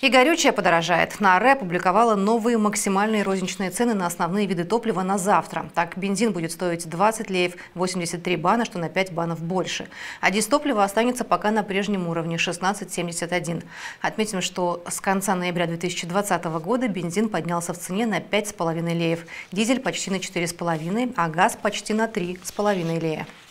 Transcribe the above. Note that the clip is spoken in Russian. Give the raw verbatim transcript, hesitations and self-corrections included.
И горючее подорожает. На АРЭ опубликовала новые максимальные розничные цены на основные виды топлива на завтра. Так, бензин будет стоить двадцать леев восемьдесят три бана, что на пять банов больше. А дизтопливо останется пока на прежнем уровне – шестнадцать семьдесят один. Отметим, что с конца ноября две тысячи двадцатого года бензин поднялся в цене на пять с половиной леев, дизель почти на четыре с половиной, а газ почти на три с половиной лея.